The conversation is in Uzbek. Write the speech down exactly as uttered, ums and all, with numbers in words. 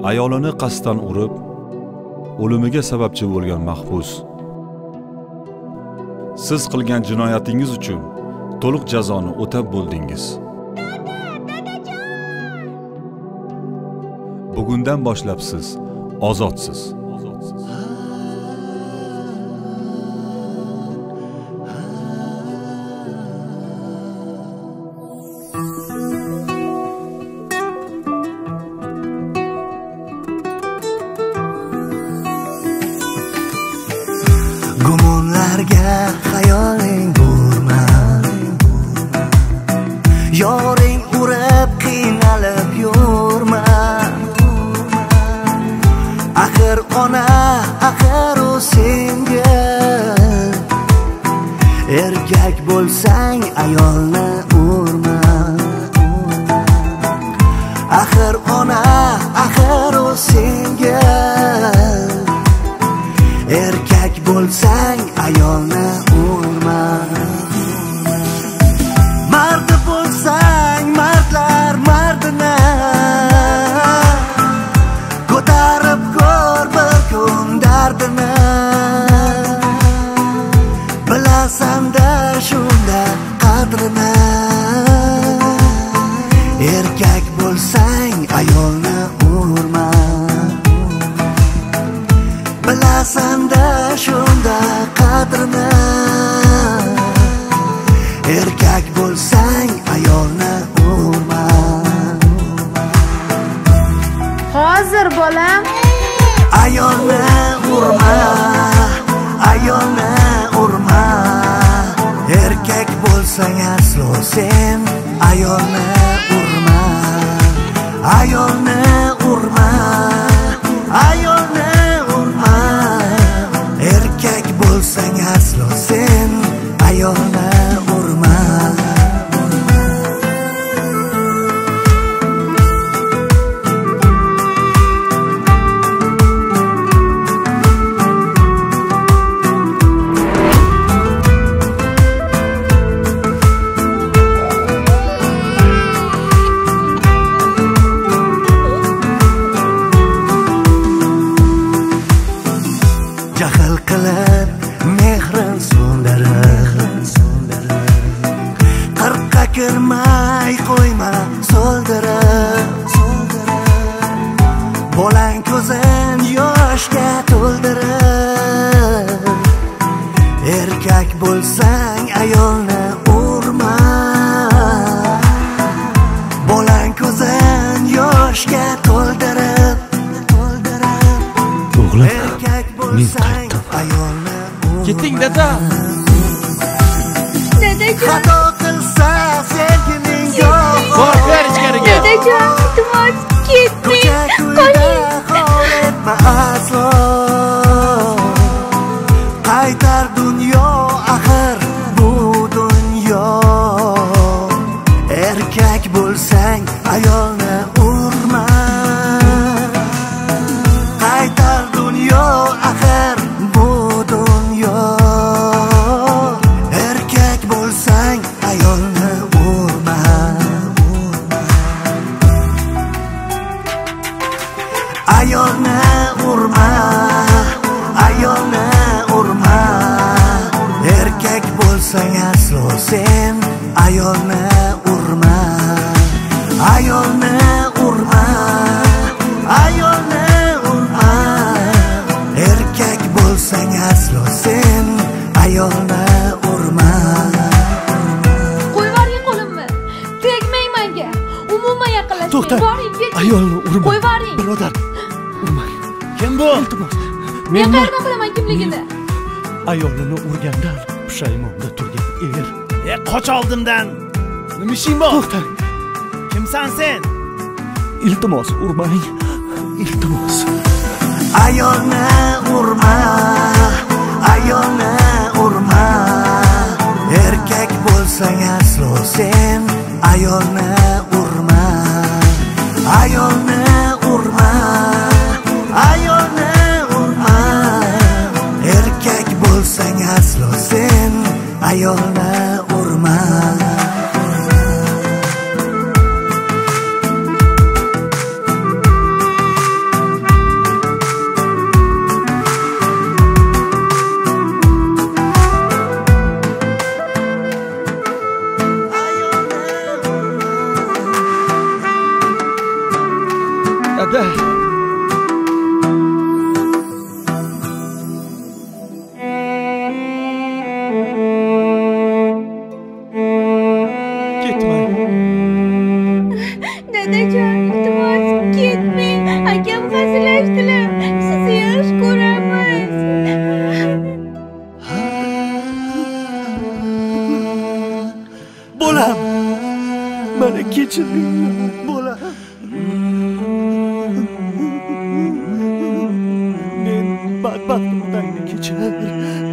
ayolini qasddan urib, o'limiga sababchi bo'lgan mahbus. Siz qilgan jinoyatingiz uchun to'liq jazoni o'tab bo'ldingiz. Bugundan boshlab siz ozodsiz. Gumonlarga xayoling burma, yoring urib qiynalib yurma. Axir ona, axir u senga. Erkak bo'lsang ayolni urma. Axir ona, axir u senga. Erkak bo'lsang ayolni urma. Mard bo'lsang mardlar mardini ko'tarib ko'r bir kun dardini. Bilasan-da shunda qadrini. Erkak bo'lsang ayolni urma. Bilasan-da shunda qadrini. Erkak bo'lsang ayolni urma. Hozir bolam. Ayolni urma, ayolni urma. Erkak bo'lsang aslo sen ayolni urma. Ayolni urma, ayolni urma. Erkak bo'lsang aslo sen ayolni urma. Jahl qilib mehrin so'ndirib, qirqqa kirmay qo'yma so'ldirib. Bolang ko'zin yoshga to'ldirib. Erkak bo'lsang ayolni urma. Bolang ko'zin yoshga to'ldirib. O'g'lim, Erkak bo'lsang ayolni urma. Ketding dada. Dadajon. Xato qilsa sevgining yo'q. Bor ver ichkariga. Dadajon, iltimos ketmang. Qoling. Aslo qaytar dunyo, axir bu dunyo. Erkak bo'lsang ayolni urma. Qaytar dunyo, axir bu dunyo. Erkak bo'lsang ayolni urma. Ayolni urma, ayolni urma. Erkak bo'lsang aslo sen ayolni urma. Ayolni urma, ayolni urma. Erkak bo'lsang aslo sen ayolni urma. Qo'yvaring qo'limni. Tegmang menga. Umuman yaqinlashmang. To'xta. Boring, keting. Ayolni urma. Qo'yvaring. Birodar, urmang. Kim bu? Iltimos. Men qayerdan bilaman kimligini? Ayolini urgandan pushaymonda turgan er. E, qoch oldimdan. Nima ishing bor? To'xtang. Kimsan sen? Iltimos, urmang. Iltimos. Ayolni urma, ayolni urma. Erkak bo'lsang aslo sen ayolni urma. Ayolni urma, ayolni urma. Erkak bo'lsang aslo sen ayolni urma. mayli. Ketmang. Dadajon, iltimos, ketmang. Akam hazillashdilar. Sizni yaxshi ko'ramiz. Bolam. Meni kechiring, bolam. Men badbaxt otangni kechir.